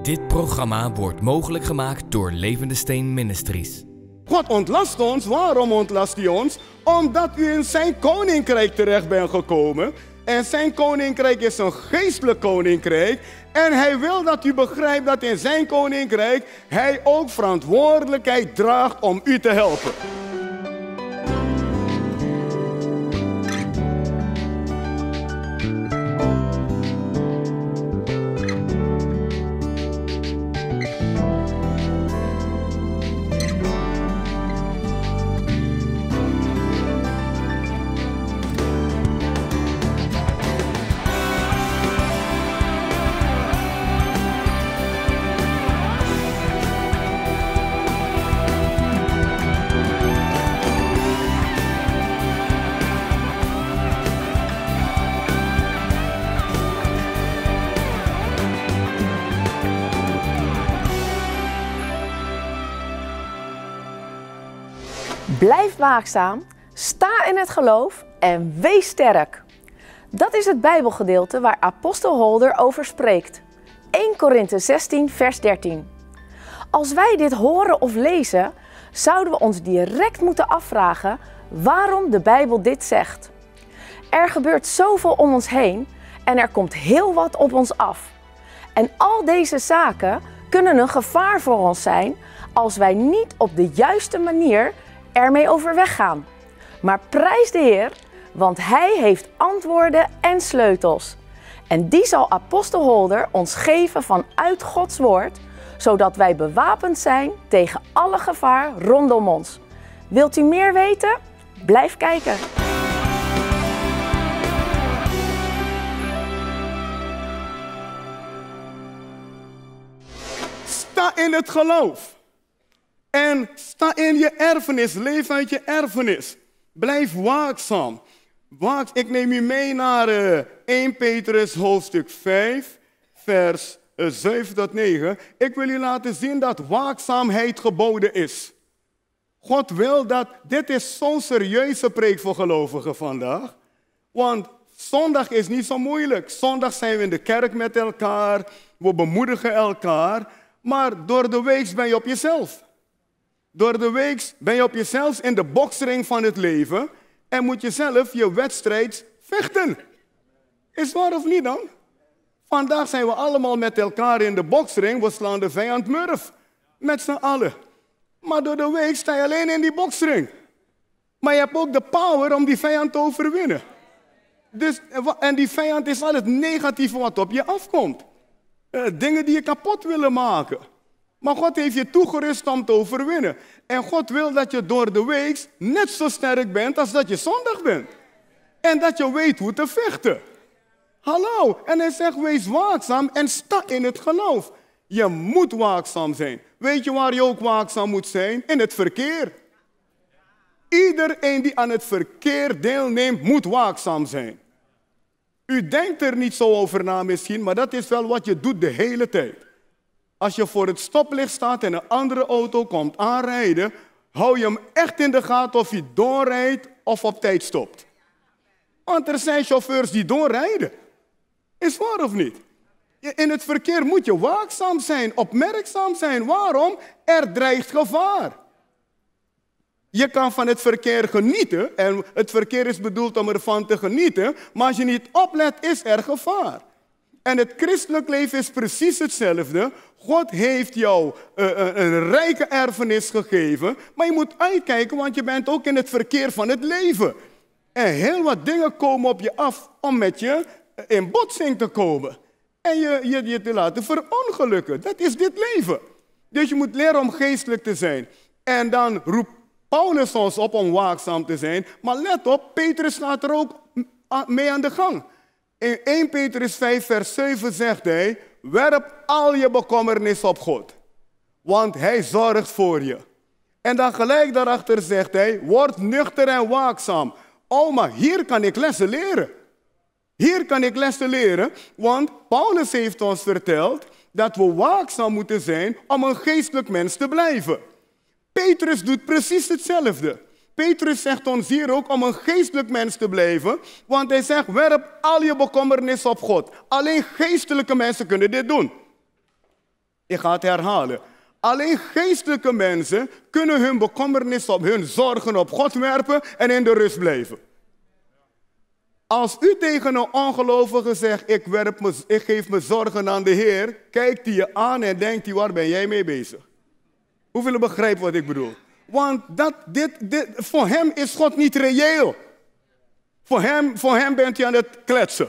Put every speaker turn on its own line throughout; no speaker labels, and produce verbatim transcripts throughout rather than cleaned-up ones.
Dit programma wordt mogelijk gemaakt door Levende Steen Ministries.
God ontlast ons. Waarom ontlast hij ons? Omdat u in zijn koninkrijk terecht bent gekomen. En zijn koninkrijk is een geestelijk koninkrijk. En hij wil dat u begrijpt dat in zijn koninkrijk hij ook verantwoordelijkheid draagt om u te helpen.
Blijf waakzaam, sta in het geloof en wees sterk. Dat is het Bijbelgedeelte waar apostel Holder over spreekt. eerste Korinthe zestien vers dertien. Als wij dit horen of lezen, zouden we ons direct moeten afvragen waarom de Bijbel dit zegt. Er gebeurt zoveel om ons heen en er komt heel wat op ons af. En al deze zaken kunnen een gevaar voor ons zijn als wij niet op de juiste manier ermee overweg gaan. Maar prijs de Heer, want Hij heeft antwoorden en sleutels. En die zal apostel Holder ons geven vanuit Gods woord, zodat wij bewapend zijn tegen alle gevaar rondom ons. Wilt u meer weten? Blijf kijken.
Sta in het geloof. En sta in je erfenis, leef uit je erfenis. Blijf waakzaam. Waak, ik neem u mee naar uh, eerste Petrus hoofdstuk vijf, vers uh, zeven tot negen. Ik wil u laten zien dat waakzaamheid geboden is. God wil dat, dit is zo'n serieuze preek voor gelovigen vandaag. Want zondag is niet zo moeilijk. Zondag zijn we in de kerk met elkaar, we bemoedigen elkaar. Maar door de week ben je op jezelf. Door de week ben je op jezelf in de boksring van het leven en moet je zelf je wedstrijd vechten. Is waar of niet dan? Vandaag zijn we allemaal met elkaar in de boksring, we slaan de vijand murf. Met z'n allen. Maar door de week sta je alleen in die boksring. Maar je hebt ook de power om die vijand te overwinnen. Dus, en die vijand is al het negatieve wat op je afkomt. Uh, dingen die je kapot willen maken. Maar God heeft je toegerust om te overwinnen. En God wil dat je door de week net zo sterk bent als dat je zondag bent. En dat je weet hoe te vechten. Hallo. En hij zegt, wees waakzaam en sta in het geloof. Je moet waakzaam zijn. Weet je waar je ook waakzaam moet zijn? In het verkeer. Iedereen die aan het verkeer deelneemt, moet waakzaam zijn. U denkt er niet zo over na misschien, maar dat is wel wat je doet de hele tijd. Als je voor het stoplicht staat en een andere auto komt aanrijden, hou je hem echt in de gaten of hij doorrijdt of op tijd stopt. Want er zijn chauffeurs die doorrijden. Is waar of niet? In het verkeer moet je waakzaam zijn, opmerkzaam zijn. Waarom? Er dreigt gevaar. Je kan van het verkeer genieten en het verkeer is bedoeld om ervan te genieten, maar als je niet oplet is er gevaar. En het christelijk leven is precies hetzelfde. God heeft jou uh, een, een rijke erfenis gegeven, maar je moet uitkijken, want je bent ook in het verkeer van het leven. En heel wat dingen komen op je af om met je in botsing te komen. En je, je, je te laten verongelukken. Dat is dit leven. Dus je moet leren om geestelijk te zijn. En dan roept Paulus ons op om waakzaam te zijn. Maar let op, Petrus gaat er ook mee aan de gang. In eerste Petrus vijf vers zeven zegt hij, werp al je bekommernis op God. Want hij zorgt voor je. En dan gelijk daarachter zegt hij, word nuchter en waakzaam. Oh, maar hier kan ik lessen leren. Hier kan ik lessen leren, want Paulus heeft ons verteld dat we waakzaam moeten zijn om een geestelijk mens te blijven. Petrus doet precies hetzelfde. Petrus zegt ons hier ook om een geestelijk mens te blijven, want hij zegt, werp al je bekommernis op God. Alleen geestelijke mensen kunnen dit doen. Ik ga het herhalen. Alleen geestelijke mensen kunnen hun bekommernis op hun zorgen op God werpen en in de rust blijven. Als u tegen een ongelovige zegt, ik, werp me, ik geef me zorgen aan de Heer, kijkt hij je aan en denkt hij, waar ben jij mee bezig? Hoeveel begrijpen wat ik bedoel? Want dat, dit, dit, voor hem is God niet reëel. Voor hem, voor hem bent u aan het kletsen.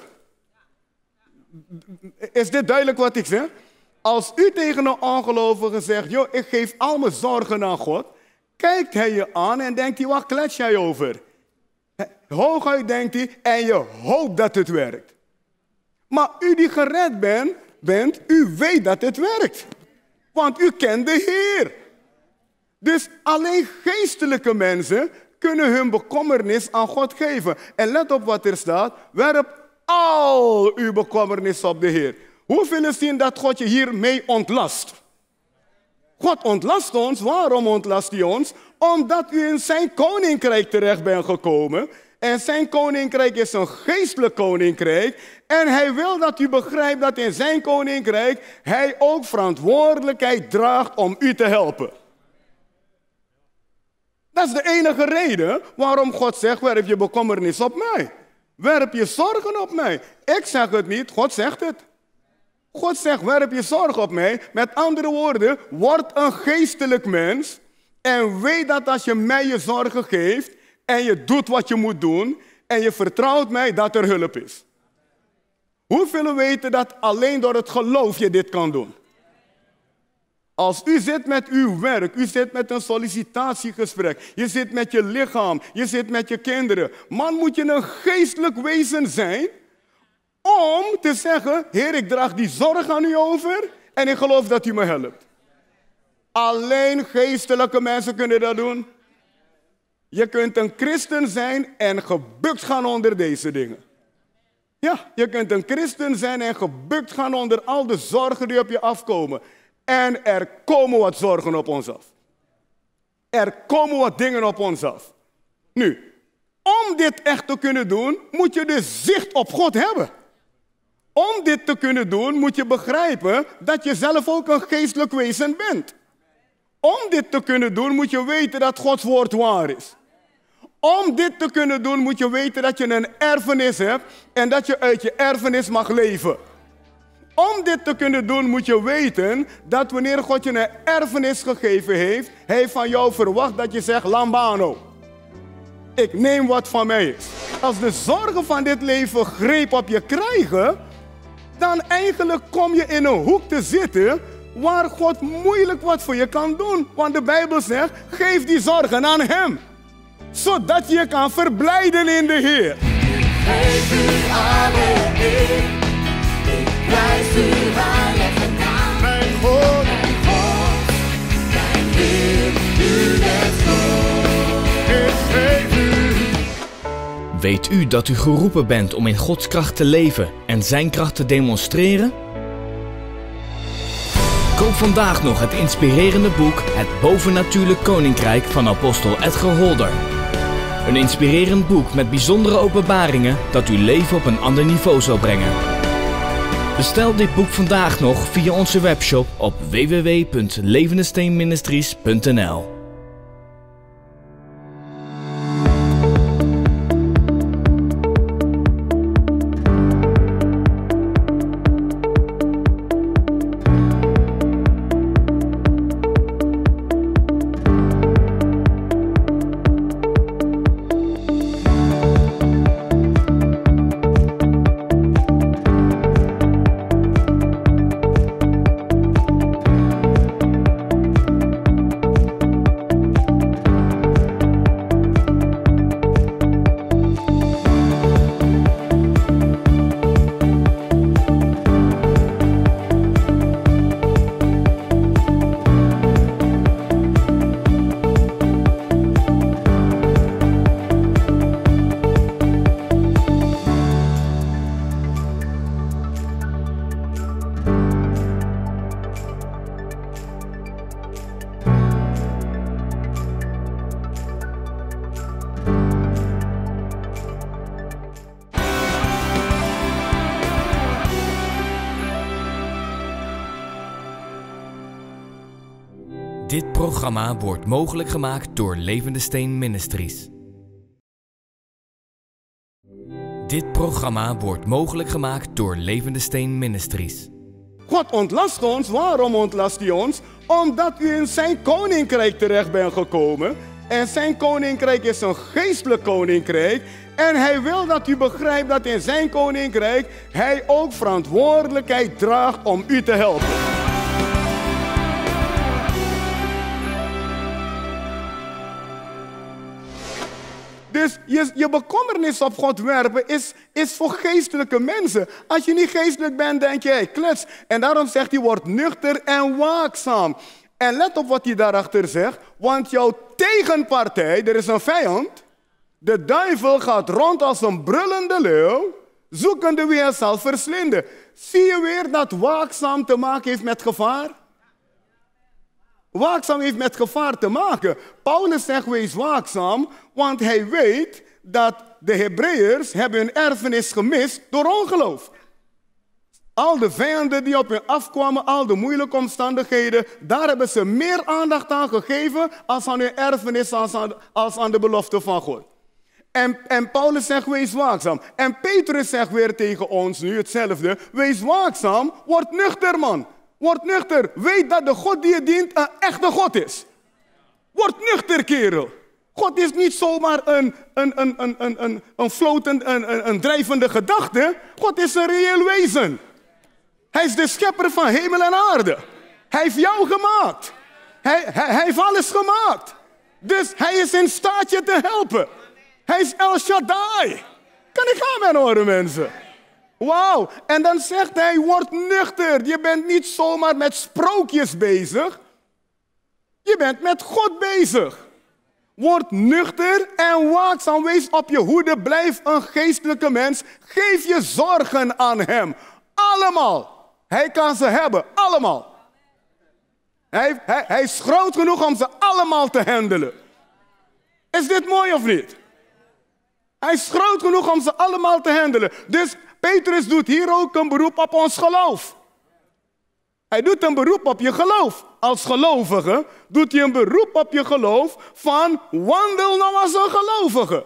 Is dit duidelijk wat ik zeg? Als u tegen een ongelovige zegt, joh, ik geef al mijn zorgen aan God, kijkt hij je aan en denkt hij, wat klets jij over? Hooguit denkt hij, en je hoopt dat het werkt. Maar u die gered bent, bent, u weet dat het werkt. Want u kent de Heer. Dus alleen geestelijke mensen kunnen hun bekommernis aan God geven. En let op wat er staat, werp al uw bekommernis op de Heer. Hoeveel zien dat God je hiermee ontlast? God ontlast ons. Waarom ontlast hij ons? Omdat u in zijn koninkrijk terecht bent gekomen. En zijn koninkrijk is een geestelijk koninkrijk. En hij wil dat u begrijpt dat in zijn koninkrijk hij ook verantwoordelijkheid draagt om u te helpen. Dat is de enige reden waarom God zegt, werp je bekommernis op mij. Werp je zorgen op mij. Ik zeg het niet, God zegt het. God zegt, werp je zorgen op mij. Met andere woorden, word een geestelijk mens. En weet dat als je mij je zorgen geeft en je doet wat je moet doen en je vertrouwt mij, dat er hulp is. Hoeveel weten dat alleen door het geloof je dit kan doen? Als u zit met uw werk, u zit met een sollicitatiegesprek, je zit met je lichaam, je zit met je kinderen. Man, moet je een geestelijk wezen zijn om te zeggen, Heer, ik draag die zorg aan u over en ik geloof dat u me helpt. Alleen geestelijke mensen kunnen dat doen. Je kunt een christen zijn en gebukt gaan onder deze dingen. Ja, je kunt een christen zijn en gebukt gaan onder al de zorgen die op je afkomen. En er komen wat zorgen op ons af. Er komen wat dingen op ons af. Nu, om dit echt te kunnen doen, moet je dus zicht op God hebben. Om dit te kunnen doen, moet je begrijpen dat je zelf ook een geestelijk wezen bent. Om dit te kunnen doen, moet je weten dat Gods woord waar is. Om dit te kunnen doen, moet je weten dat je een erfenis hebt en dat je uit je erfenis mag leven. Om dit te kunnen doen, moet je weten dat wanneer God je een erfenis gegeven heeft, hij van jou verwacht dat je zegt, lambano. Ik neem wat van mij is. Als de zorgen van dit leven greep op je krijgen, dan eigenlijk kom je in een hoek te zitten waar God moeilijk wat voor je kan doen. Want de Bijbel zegt, geef die zorgen aan hem. Zodat je kan verblijden in de Heer.
Geef u alle eer. Ik prijs uw heilige naam.
Mijn God,
Mijn God, mijn Heer, u bent goed.
ik geef u.
Weet u dat u geroepen bent om in Gods kracht te leven en zijn kracht te demonstreren? Koop vandaag nog het inspirerende boek Het Bovennatuurlijk Koninkrijk van apostel Edgar Holder. Een inspirerend boek met bijzondere openbaringen dat uw leven op een ander niveau zal brengen. Bestel dit boek vandaag nog via onze webshop op w w w punt levendesteenministries punt n l. Dit programma wordt mogelijk gemaakt door Levende Steen Ministries. Dit programma wordt mogelijk gemaakt door Levende Steen Ministries.
God ontlast ons. Waarom ontlast hij ons? Omdat u in zijn koninkrijk terecht bent gekomen. En zijn koninkrijk is een geestelijk koninkrijk. En hij wil dat u begrijpt dat in zijn koninkrijk hij ook verantwoordelijkheid draagt om u te helpen. Dus je, je bekommernis op God werpen is, is voor geestelijke mensen. Als je niet geestelijk bent, denk je, hey, klets. En daarom zegt hij, word nuchter en waakzaam. En let op wat hij daarachter zegt. Want jouw tegenpartij, er is een vijand. De duivel gaat rond als een brullende leeuw, zoekende wie hij zal verslinden. Zie je weer dat waakzaam te maken heeft met gevaar? Waakzaam heeft met gevaar te maken. Paulus zegt, wees waakzaam, want hij weet dat de Hebreeërs hebben hun erfenis gemist door ongeloof. Al de vijanden die op hen afkwamen, al de moeilijke omstandigheden, daar hebben ze meer aandacht aan gegeven als aan hun erfenis, als aan, als aan de belofte van God. En, en Paulus zegt, wees waakzaam. En Petrus zegt weer tegen ons nu hetzelfde, wees waakzaam, word nuchter man. Word nuchter. Weet dat de God die je dient een echte God is. Word nuchter, kerel. God is niet zomaar een, een, een, een, een, een, een floatend, een, een, een drijvende gedachte. God is een reëel wezen. Hij is de schepper van hemel en aarde. Hij heeft jou gemaakt. Hij, hij, hij heeft alles gemaakt. Dus hij is in staat je te helpen. Hij is El Shaddai. Kan ik amen horen, mensen? Wauw. En dan zegt hij, word nuchter. Je bent niet zomaar met sprookjes bezig. Je bent met God bezig. Word nuchter en waakzaam. Wees op je hoede. Blijf een geestelijke mens. Geef je zorgen aan hem. Allemaal. Hij kan ze hebben. Allemaal. Hij, hij, hij is groot genoeg om ze allemaal te handelen. Is dit mooi of niet? Hij is groot genoeg om ze allemaal te handelen. Dus Petrus doet hier ook een beroep op ons geloof. Hij doet een beroep op je geloof. Als gelovige doet hij een beroep op je geloof van wandel nou als een gelovige.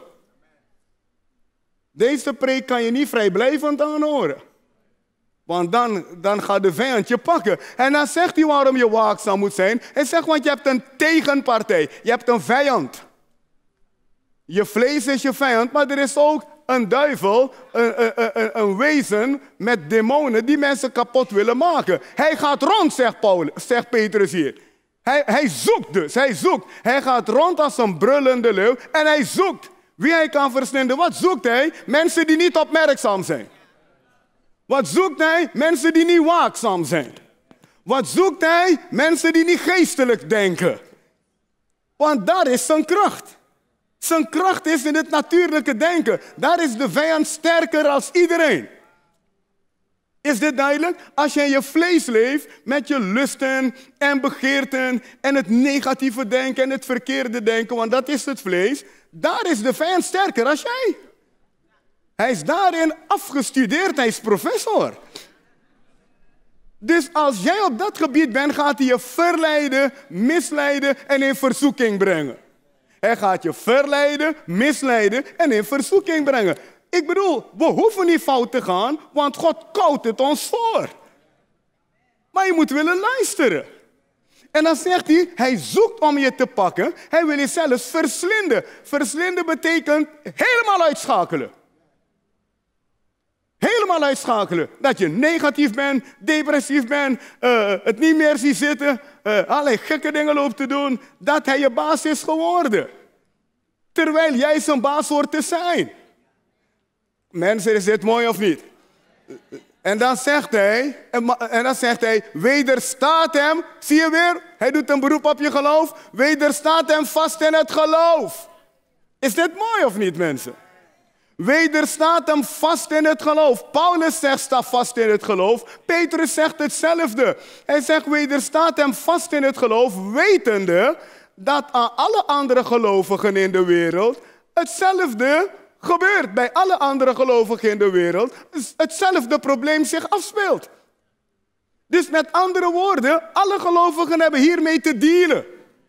Deze preek kan je niet vrijblijvend aanhoren. Want dan, dan gaat de vijand je pakken. En dan zegt hij waarom je waakzaam moet zijn. Hij zegt, want je hebt een tegenpartij. Je hebt een vijand. Je vlees is je vijand, maar er is ook een duivel, een, een, een, een wezen met demonen die mensen kapot willen maken. Hij gaat rond, zegt, Paulus, zegt Petrus hier. Hij, hij zoekt dus, hij zoekt. Hij gaat rond als een brullende leeuw en hij zoekt wie hij kan verslinden. Wat zoekt hij? Mensen die niet opmerkzaam zijn. Wat zoekt hij? Mensen die niet waakzaam zijn. Wat zoekt hij? Mensen die niet geestelijk denken. Want daar is zijn kracht. Zijn kracht is in het natuurlijke denken. Daar is de vijand sterker als iedereen. Is dit duidelijk? Als je in je vlees leeft met je lusten en begeerten en het negatieve denken en het verkeerde denken, want dat is het vlees, daar is de vijand sterker als jij. Hij is daarin afgestudeerd, hij is professor. Dus als jij op dat gebied bent, gaat hij je verleiden, misleiden en in verzoeking brengen. Hij gaat je verleiden, misleiden en in verzoeking brengen. Ik bedoel, we hoeven niet fout te gaan, want God koudt het ons voor. Maar je moet willen luisteren. En dan zegt hij, hij zoekt om je te pakken. Hij wil je zelfs verslinden. Verslinden betekent helemaal uitschakelen. Helemaal uitschakelen. Dat je negatief bent, depressief bent, uh, het niet meer ziet zitten, uh, allerlei gekke dingen loopt te doen. Dat hij je baas is geworden. Terwijl jij zijn baas hoort te zijn. Mensen, is dit mooi of niet? En dan zegt hij, en dan zegt hij, wederstaat hem. Zie je weer? Hij doet een beroep op je geloof. Wederstaat hem vast in het geloof. Is dit mooi of niet, mensen? Wederstaat hem vast in het geloof. Paulus zegt, sta vast in het geloof. Petrus zegt hetzelfde. Hij zegt, wederstaat hem vast in het geloof, wetende dat aan alle andere gelovigen in de wereld hetzelfde gebeurt. Bij alle andere gelovigen in de wereld hetzelfde probleem zich afspeelt. Dus met andere woorden, alle gelovigen hebben hiermee te dealen.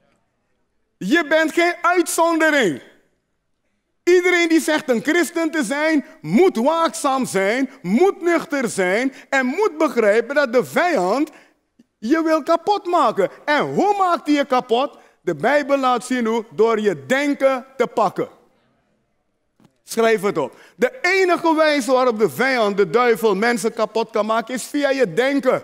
Je bent geen uitzondering. Iedereen die zegt een christen te zijn, moet waakzaam zijn, moet nuchter zijn en moet begrijpen dat de vijand je wil kapot maken. En hoe maakt hij je kapot? De Bijbel laat zien hoe, door je denken te pakken. Schrijf het op. De enige wijze waarop de vijand, de duivel, mensen kapot kan maken, is via je denken.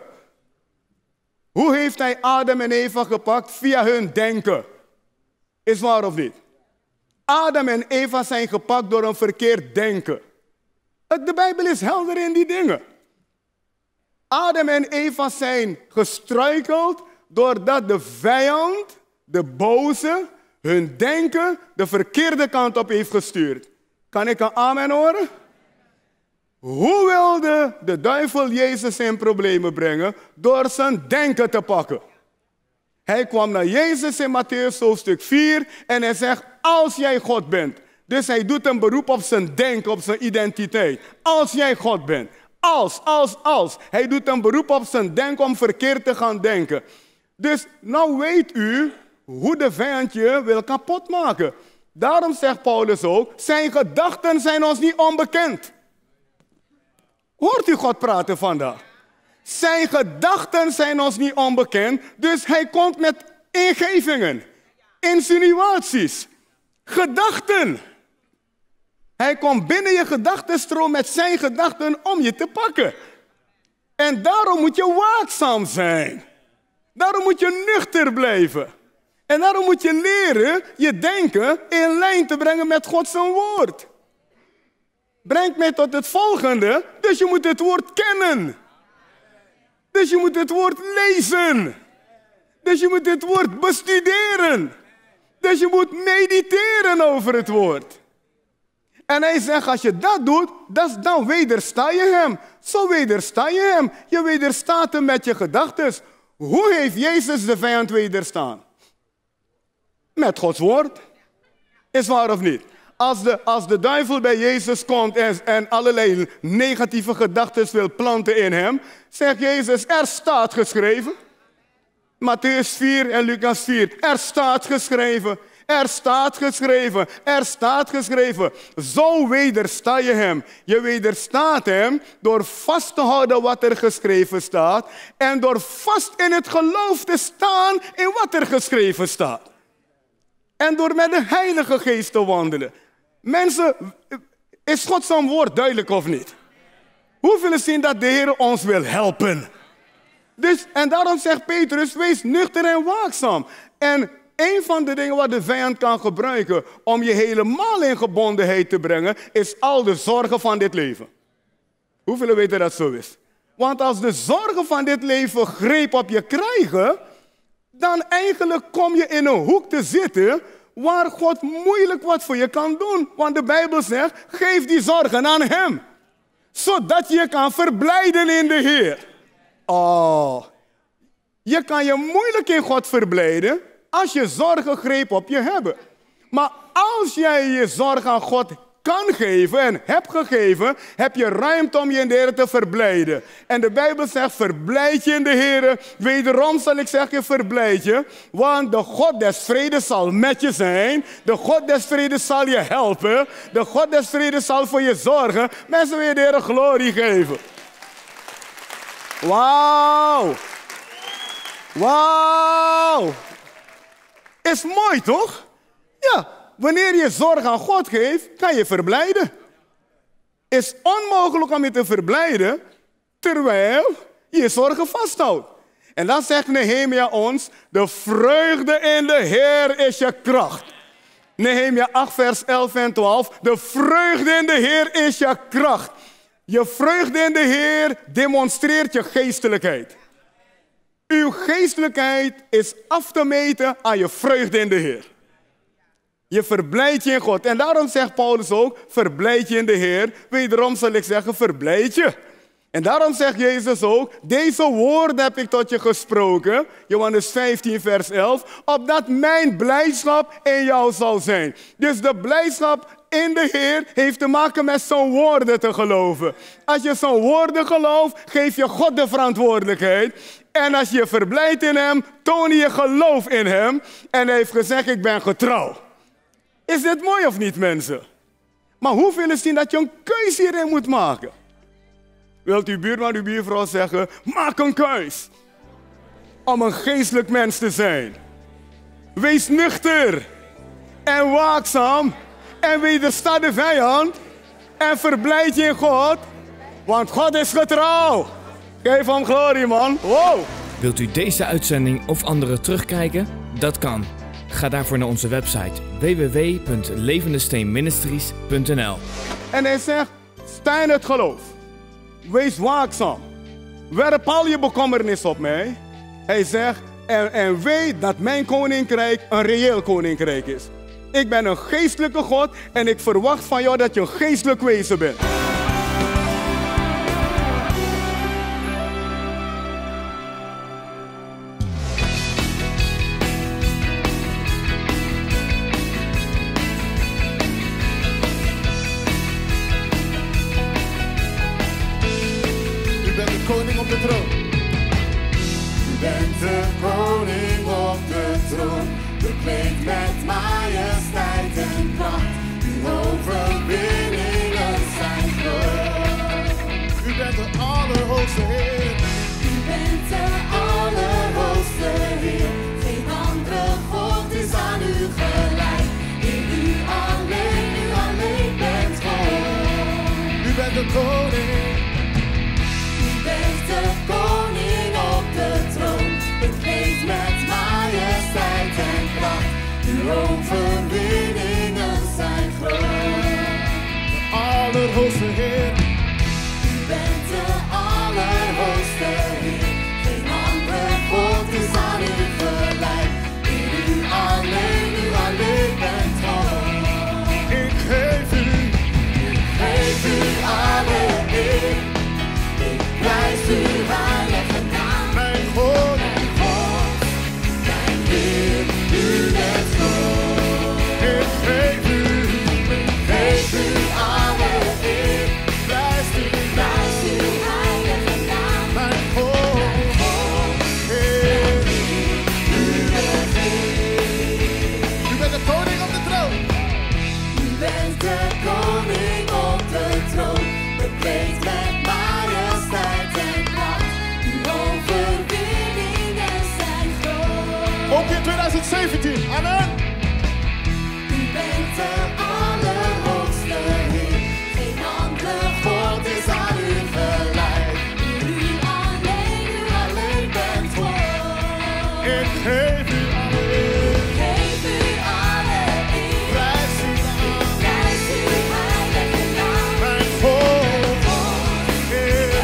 Hoe heeft hij Adam en Eva gepakt? Via hun denken. Is waar of niet? Adam en Eva zijn gepakt door een verkeerd denken. De Bijbel is helder in die dingen. Adam en Eva zijn gestruikeld doordat de vijand, de boze, hun denken de verkeerde kant op heeft gestuurd. Kan ik een amen horen? Hoe wilde de duivel Jezus in problemen brengen? Door zijn denken te pakken. Hij kwam naar Jezus in Mattheüs hoofdstuk vier en hij zegt, als jij God bent. Dus hij doet een beroep op zijn denken, op zijn identiteit. Als jij God bent. Als, als, als. Hij doet een beroep op zijn denken om verkeerd te gaan denken. Dus nou weet u hoe de vijand je wil kapot maken. Daarom zegt Paulus ook, zijn gedachten zijn ons niet onbekend. Hoort u God praten vandaag? Zijn gedachten zijn ons niet onbekend, dus hij komt met ingevingen, insinuaties, gedachten. Hij komt binnen je gedachtenstroom met zijn gedachten om je te pakken. En daarom moet je waakzaam zijn. Daarom moet je nuchter blijven. En daarom moet je leren je denken in lijn te brengen met Gods woord. Brengt mij tot het volgende, dus je moet het woord kennen. Dus je moet het woord lezen. Dus je moet het woord bestuderen. Dus je moet mediteren over het woord. En hij zegt, als je dat doet, dan wedersta je hem. Zo wedersta je hem. Je wederstaat hem met je gedachten. Hoe heeft Jezus de vijand wederstaan? Met Gods woord. Is waar of niet? Als de, als de duivel bij Jezus komt en, en allerlei negatieve gedachten wil planten in hem, zegt Jezus, er staat geschreven. Mattheüs vier en Lucas vier, er staat geschreven. Er staat geschreven, er staat geschreven. Zo wedersta je hem. Je wederstaat hem door vast te houden wat er geschreven staat en door vast in het geloof te staan in wat er geschreven staat. En door met de Heilige Geest te wandelen. Mensen, is Gods woord duidelijk of niet? Hoeveel zien dat de Heer ons wil helpen? Dus, en daarom zegt Petrus, wees nuchter en waakzaam. En een van de dingen wat de vijand kan gebruiken om je helemaal in gebondenheid te brengen, is al de zorgen van dit leven. Hoeveel weten dat zo is? Want als de zorgen van dit leven greep op je krijgen, dan eigenlijk kom je in een hoek te zitten waar God moeilijk wat voor je kan doen. Want de Bijbel zegt, geef die zorgen aan hem. Zodat je kan verblijden in de Heer. Oh, je kan je moeilijk in God verblijden als je zorgen greep op je hebben. Maar als jij je zorg aan God kan geven en hebt gegeven, heb je ruimte om je in de Heer te verblijden. En de Bijbel zegt, verblijd je in de Heer. Wederom zal ik zeggen, verblijd je. Want de God des vredes zal met je zijn. De God des vredes zal je helpen. De God des vredes zal voor je zorgen. Mensen willen de Heer glorie geven. Wauw. Wauw. Is mooi, toch? Ja. Wanneer je zorg aan God geeft, kan je verblijden. Is onmogelijk om je te verblijden, terwijl je je zorgen vasthoudt. En dan zegt Nehemia ons, de vreugde in de Heer is je kracht. Nehemia acht vers elf en twaalf, de vreugde in de Heer is je kracht. Je vreugde in de Heer demonstreert je geestelijkheid. Uw geestelijkheid is af te meten aan je vreugde in de Heer. Je verblijdt je in God. En daarom zegt Paulus ook, verblijd je in de Heer. Wederom zal ik zeggen, verblijd je. En daarom zegt Jezus ook, deze woorden heb ik tot je gesproken, Johannes vijftien vers elf, opdat mijn blijdschap in jou zal zijn. Dus de blijdschap in de Heer heeft te maken met zijn woorden te geloven. Als je zijn woorden gelooft, geef je God de verantwoordelijkheid. En als je verblijdt in hem, toon je geloof in hem. En hij heeft gezegd, ik ben getrouw. Is dit mooi of niet, mensen? Maar hoe willen zien dat je een keuze hierin moet maken? Wilt uw buurman, uw buurvrouw zeggen, maak een keus. Om een geestelijk mens te zijn. Wees nuchter. En waakzaam. En wedersta de vijand. En verblijd je in God. Want God is getrouw. Geef hem glorie, man. Wow.
Wilt u deze uitzending of andere terugkijken? Dat kan. Ga daarvoor naar onze website w w w punt levendesteenministries punt n l.
En hij zegt, sta in het geloof. Wees waakzaam. Werp al je bekommernis op mij. Hij zegt, en, en weet dat mijn koninkrijk een reëel koninkrijk is. Ik ben een geestelijke God en ik verwacht van jou dat je een geestelijk wezen bent.
Koning op de troon.
U bent de koning op de troon, bekleed met majesteit en pracht. Uw overwinningen zijn groot.
U bent de allerhoogste Heer.
U bent de allerhoogste Heer. Geen andere God is aan u gelijk. In u alleen, u alleen bent God.
U bent de koning.
U bent de koning op de troon, bekleed met majesteit en pracht. Uw overwinningen zijn groot.
De allerhoogste Heer.
U bent de allerhoogste Heer. Geen andere God is aan u gelijk. In u alleen, u alleen bent God.
Ik geef u,
Ik geef u alle eer. Prijs uw heilige naam,
mijn God.
mijn God, mijn Heer, u bent God.
Ik geef u,
Ik geef u alle eer,
prijs u,
prijs uw heilige naam,
mijn God.
mijn God,
Heer.
u bent Heer.
U bent de koning op de troon.
U bent de koning op de troon, bekleed met majesteit en pracht. Uw overwinningen zijn groot.
Ook in twintig zeventien. Amen.
U bent de allerhoogste Heer. Geen andere God is aan u gelijk. In u alleen, u alleen bent God.
Ik geef u alle eer.
Geef u alle eer.
Prijs u naam,
Prijs uw heilige naam.
mijn God. Heer.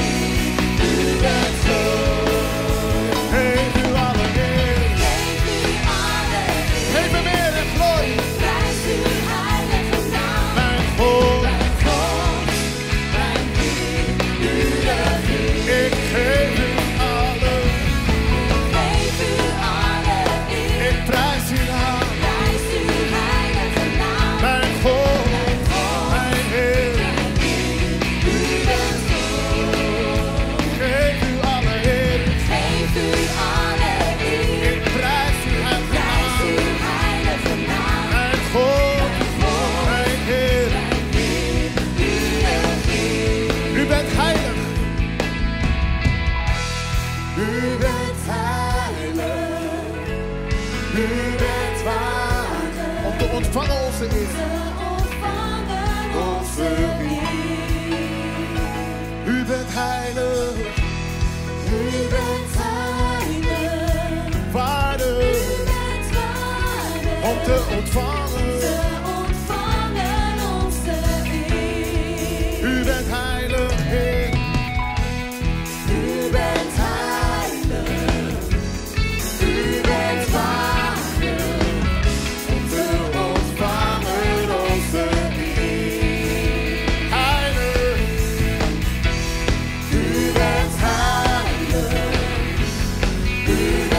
U bent God.
Geef u alle eer.
Geef u alle eer.
Geef hem eer en glorie.
Prijs uw heilige naam.
Mijn God.
Mijn God, mijn Heer, u bent Heer.
Ik geef u alle.
Geef u alle eer.
Ik prijs u naam.
Prijs uw heilige naam.
Mijn God.
Mijn God,
Mijn Heer.
mijn Heer, u bent God.
Geef u alle eer.
Geef u alle eer.
Ik prijs u en
Prijs
naam.
uw heilige naam.
Mijn God. Mijn Heer. U bent heilig.
U bent heilig. U bent waardig.
Om te ontvangen onze eer.
Te ontvangen onze eer.
U bent heilig.
U bent heilig.
Waardig.
U bent waardig.
Om te ontvangen.
Te ontvangen onze eer.
U bent heilig, Heer.
U bent heilig. U bent waardig. Om te ontvangen onze eer.
Heilig.
U